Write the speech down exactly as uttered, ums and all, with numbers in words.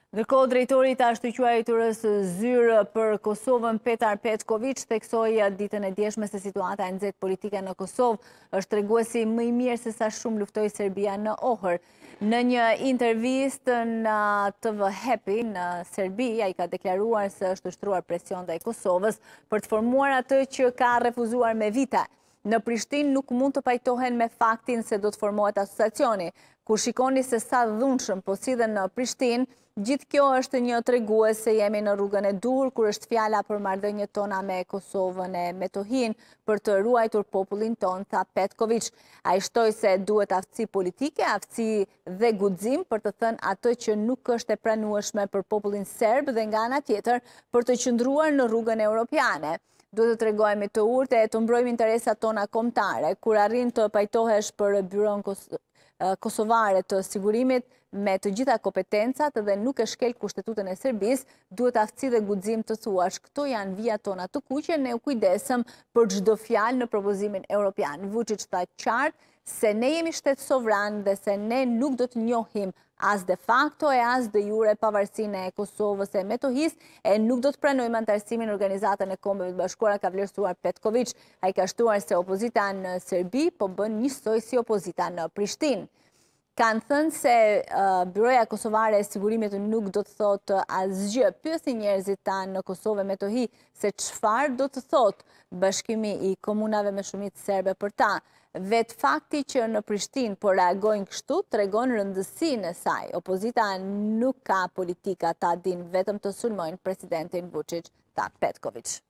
Ndërkohë, drejtori i të shtyqruarës zyrë për Kosovën Petar Petković theksoi ditën e djeshme se situata e nxehtë politike në Kosovë është treguesi më i mirë se sa shumë luftoi Serbia në Ohër. Në një intervistë në T V Happy në Serbi, ai ka deklaruar se është ushtruar presion ndaj Kosovës për të formuar atë që ka refuzuar me vite. Në Prishtinë nuk mund të pajtohen me faktin se do të formohet asociacioni. Kur shikoni se sa dhunshëm po sidhen në Prishtinë, gjithë kjo është një tregues se jemi në rrugën e dur kur është fjala për marrëdhëniet tona me Kosovën e Metohinë për të ruajtur popullin ton, tha Petković. Ai shtoi se duhet aftësi politike, aftësi dhe guxim për të thënë atë që nuk është e pranueshme për popullin serb dhe nga ana tjetër për të qëndruar në rrugën europiane. Duhet të tregojmë të urtë e të mbrojmë interesat tona kombëtare. Kur arrin të pajtohesh për byron kosovare të sigurimit me të gjitha kompetencat dhe nuk e shkel kushtetutën e Serbisë, duhet aftësi dhe guxim të thuash. Këto janë vijat tona të kuqe, ne u kujdesëm për çdo fjalë në propozimin europian. Vučić tha qartë se ne jemi shtet sovran dhe se ne nuk do të njohim as de facto e as de jure pavarësinë e Kosovës e Metohisë e nuk do të pranojmë antarësimin në Organizatën e Kombeve të Bashkuara, ka vlerësuar Petković. Ai ka shtuar se opozita në Serbi po bën njësoj si opozita në Prishtinë. Kanë thënë se uh, Byroja Kosovare e Sigurimit nuk do të thotë asgjë. Pyesi njerëzit tanë në Kosovë me Metohi se çfarë do të thotë bashkimi i komunave me shumicë serbe për ta. Vetë fakti që në Prishtinë po reagojnë kështu tregon rëndësinë e saj. Opozita nuk ka politika, ta din vetëm të sulmojnë presidentin Vučić, tha Petković.